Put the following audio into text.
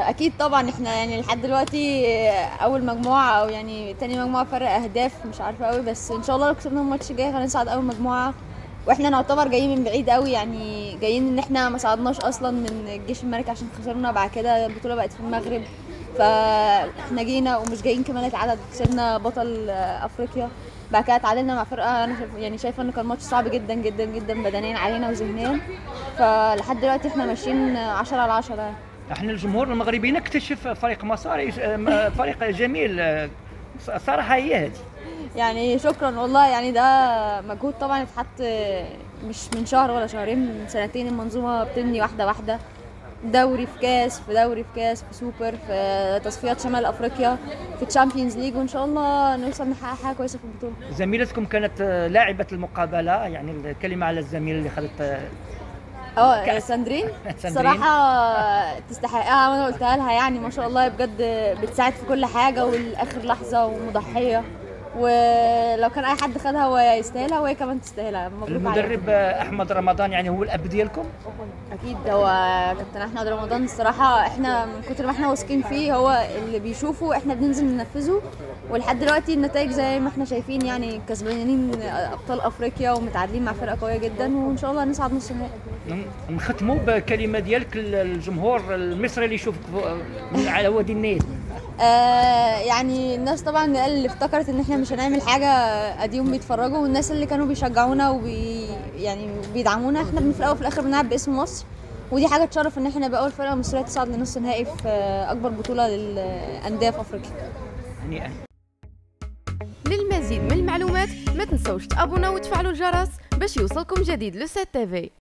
اكيد طبعا احنا يعني لحد دلوقتي اول مجموعه او يعني تاني مجموعه فرق اهداف مش عارفه قوي، بس ان شاء الله لو كسبنا الماتش الجاي هنصعد اول مجموعه. واحنا نعتبر جايين من بعيد قوي، يعني جايين ان احنا ما صعدناش اصلا من الجيش الملكي عشان خسرنا، بعد كده البطوله بقت في المغرب، فاحنا جينا ومش جايين كمان نتعادل، كسبنا بطل افريقيا، بعد كده اتعادلنا مع فرقه انا يعني شايفه ان كان ماتش صعب جدا جدا جدا بدنيا علينا وذهنيا، فلحد دلوقتي احنا ماشيين 10 على 10. احنا الجمهور المغربي نكتشف فريق مصاري، فريق جميل صراحه. هي هذه يعني شكرا والله، يعني ده مجهود طبعا اتحط مش من شهر ولا شهرين، من سنتين المنظومه بتبني واحده واحده، دوري في كاس في دوري في كاس في سوبر في تصفيات شمال افريقيا في تشامبيونز ليج، وان شاء الله نوصل نحقق حاجه كويسه في البطوله. زميلتكم كانت لاعبه المقابله، يعني الكلمه على الزميل اللي خدت ساندرين صراحه تستحقها، وانا قلتها لها يعني ما شاء الله بجد بتساعد في كل حاجه والاخر لحظه ومضحيه، ولو كان اي حد خدها هو يستاهلها وهي كمان تستاهلها. مبروك المدرب احمد رمضان يعني هو الاب ديالكم؟ اكيد هو كابتن احمد رمضان، الصراحه احنا من كتر ما احنا واثقين فيه هو اللي بيشوفه احنا بننزل ننفذه، ولحد دلوقتي النتائج زي ما احنا شايفين، يعني كسبانين ابطال افريقيا ومتعادلين مع فرقه قويه جدا، وان شاء الله نصعد نص النهائي. نختموا بكلمه ديالك للجمهور المصري اللي يشوفك من على وادي النيل. يعني الناس طبعا اللي افتكرت ان احنا مش هنعمل حاجه اديهم بيتفرجوا، والناس اللي كانوا بيشجعونا يعني بيدعمونا، احنا في الاول وفي الاخر بنلعب باسم مصر، ودي حاجه تشرف ان احنا نبقى اول فرقه مصريه تصعد لنص النهائي في اكبر بطوله للانديه في افريقيا. هنيئا. للمزيد من المعلومات ما تنسوش تابوناو وتفعلوا الجرس باش يوصلكم جديد لو 7 تي في.